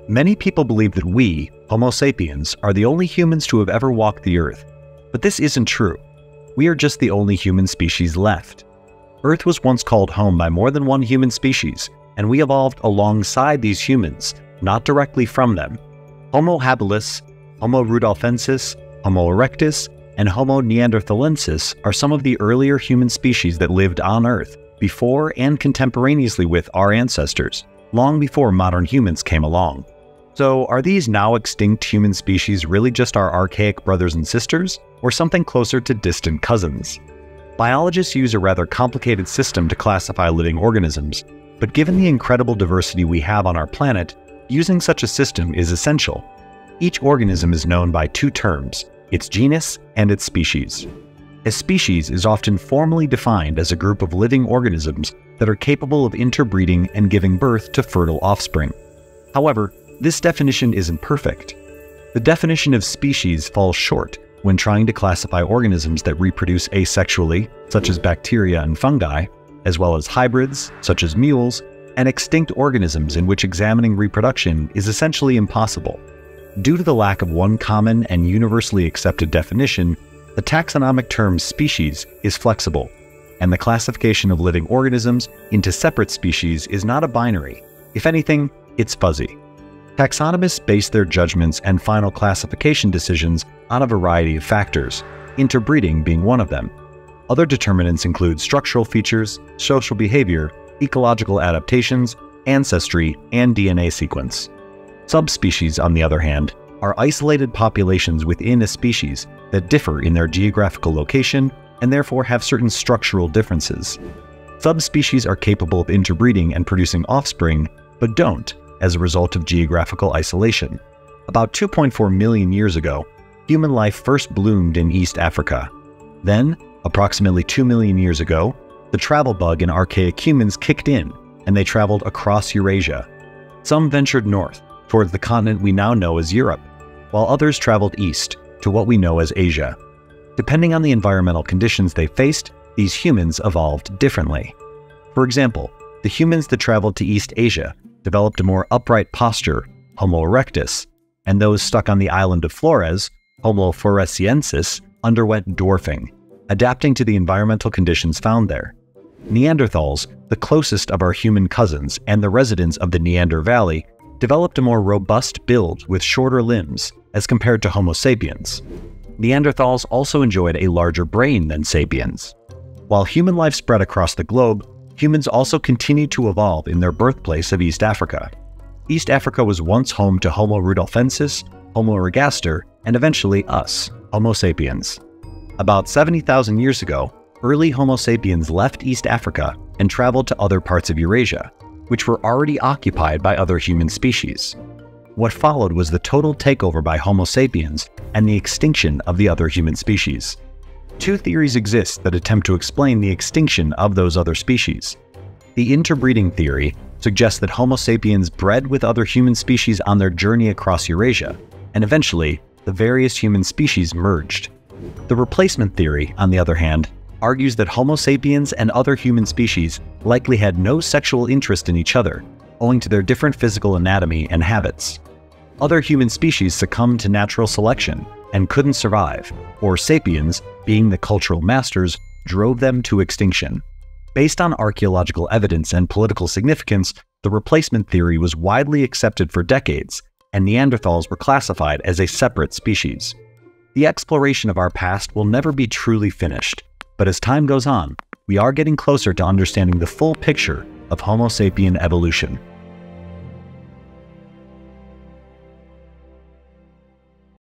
Many people believe that we, Homo sapiens, are the only humans to have ever walked the Earth. But this isn't true. We are just the only human species left. Earth was once called home by more than one human species, and we evolved alongside these humans, not directly from them. Homo habilis, Homo rudolfensis, Homo erectus, and Homo neanderthalensis are some of the earlier human species that lived on Earth before and contemporaneously with our ancestors, long before modern humans came along. So are these now extinct human species really just our archaic brothers and sisters, or something closer to distant cousins? Biologists use a rather complicated system to classify living organisms, but given the incredible diversity we have on our planet, using such a system is essential. Each organism is known by two terms, its genus and its species. A species is often formally defined as a group of living organisms that are capable of interbreeding and giving birth to fertile offspring. However, this definition isn't perfect. The definition of species falls short when trying to classify organisms that reproduce asexually, such as bacteria and fungi, as well as hybrids, such as mules, and extinct organisms in which examining reproduction is essentially impossible. Due to the lack of one common and universally accepted definition, the taxonomic term species is flexible, and the classification of living organisms into separate species is not a binary. If anything, it's fuzzy. Taxonomists base their judgments and final classification decisions on a variety of factors, interbreeding being one of them. Other determinants include structural features, social behavior, ecological adaptations, ancestry, and DNA sequence. Subspecies, on the other hand, are isolated populations within a species that differ in their geographical location and therefore have certain structural differences. Subspecies are capable of interbreeding and producing offspring, but don't, as a result of geographical isolation. About 2.4 million years ago, human life first bloomed in East Africa. Then, approximately 2 million years ago, the travel bug in archaic humans kicked in, and they traveled across Eurasia. Some ventured north, towards the continent we now know as Europe, while others traveled east, to what we know as Asia. Depending on the environmental conditions they faced, these humans evolved differently. For example, the humans that traveled to East Asia developed a more upright posture, Homo erectus, and those stuck on the island of Flores, Homo floresiensis, underwent dwarfing, adapting to the environmental conditions found there. Neanderthals, the closest of our human cousins and the residents of the Neander Valley, developed a more robust build with shorter limbs as compared to Homo sapiens. Neanderthals also enjoyed a larger brain than sapiens. While human life spread across the globe, humans also continued to evolve in their birthplace of East Africa. East Africa was once home to Homo rudolfensis, Homo ergaster, and eventually us, Homo sapiens. About 70,000 years ago, early Homo sapiens left East Africa and traveled to other parts of Eurasia, which were already occupied by other human species. What followed was the total takeover by Homo sapiens and the extinction of the other human species. Two theories exist that attempt to explain the extinction of those other species. The interbreeding theory suggests that Homo sapiens bred with other human species on their journey across Eurasia, and eventually, the various human species merged. The replacement theory, on the other hand, argues that Homo sapiens and other human species likely had no sexual interest in each other, owing to their different physical anatomy and habits. Other human species succumbed to natural selection and couldn't survive, or sapiens, being the cultural masters, drove them to extinction. Based on archaeological evidence and political significance, the replacement theory was widely accepted for decades, and Neanderthals were classified as a separate species. The exploration of our past will never be truly finished, but as time goes on, we are getting closer to understanding the full picture of Homo sapien evolution.